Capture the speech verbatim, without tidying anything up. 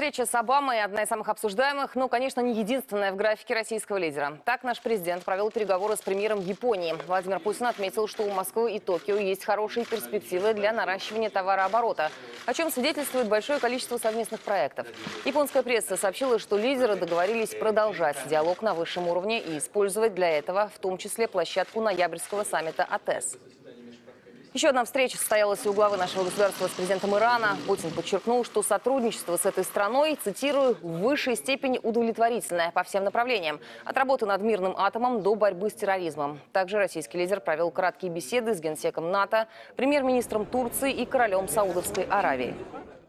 Встреча с Обамой – одна из самых обсуждаемых, но, конечно, не единственная в графике российского лидера. Так наш президент провел переговоры с премьером Японии. Владимир Путин отметил, что у Москвы и Токио есть хорошие перспективы для наращивания товарооборота, о чем свидетельствует большое количество совместных проектов. Японская пресса сообщила, что лидеры договорились продолжать диалог на высшем уровне и использовать для этого в том числе площадку ноябрьского саммита АТЭС. Еще одна встреча состоялась у главы нашего государства с президентом Ирана. Путин подчеркнул, что сотрудничество с этой страной, цитирую, в высшей степени удовлетворительное по всем направлениям. От работы над мирным атомом до борьбы с терроризмом. Также российский лидер провел краткие беседы с генсеком НАТО, премьер-министром Турции и королем Саудовской Аравии.